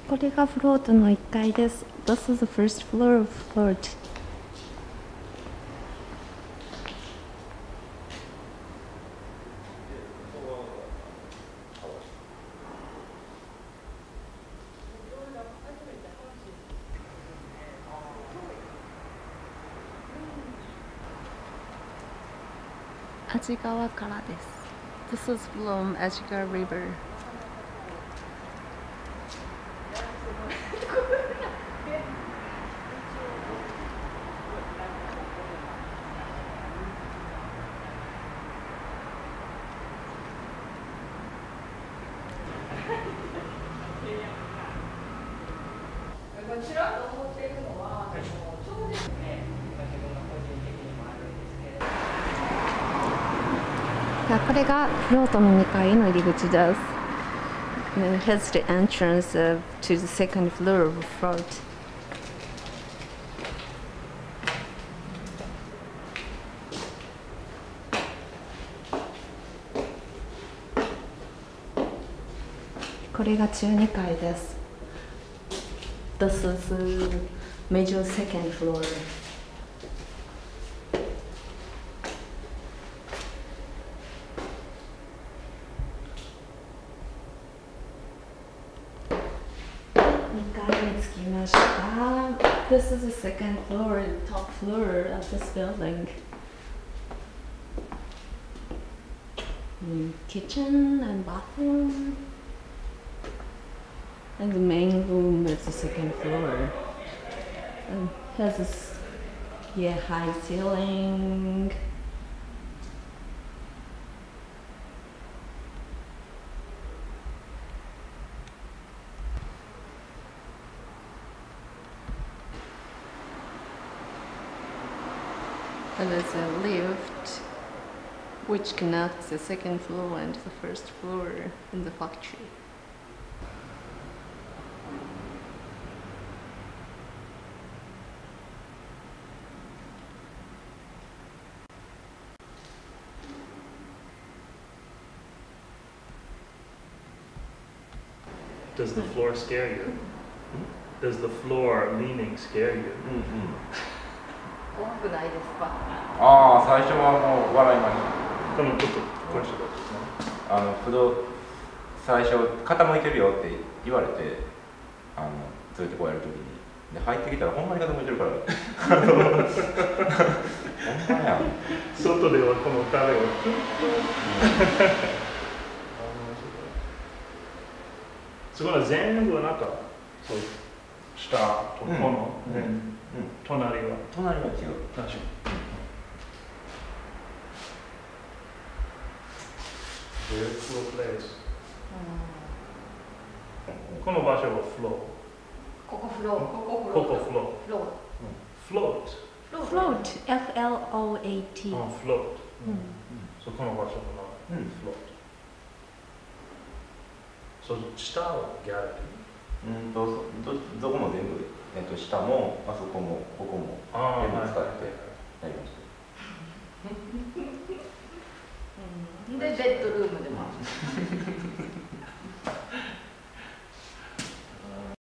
これがフロートの1階です。This is the first floor of float. アジ川からです。This is from Ajigawa River. ちらっと思っているのは、そうですね。 これがフロートの2階の入り口です。Here's the entrance to the second floor of the float. これが中2階です。This is a major second floor. 2階に着きました。This is the second floor, the top floor of this building. Kitchen and bathroom. And the main room is the second floor. And has this high ceiling. And there's a lift which connects the second floor and the first floor in the factory. Does the floor scare you? Does the floor leaning scare you? 怖くないですか？ ああ、最初はもう笑いました。 このちょっとこれしかですね。 最初傾いてるよって言われて連れてこられる時にで入ってきたらほんまに傾いてるからほんまや外ではこの壁をそこは全部なんかそう下とこの、隣は違う。 確かに。Beautiful place. この場所はフロー。 ここフロー。 ここフロー。フロート。 Float, F-L-O-A-T. フロート。そこの場所の名前。フロート。そう下はギャラリー。 どこも全部、下もあそこもここも全部使ってやりました。 でベッドルームで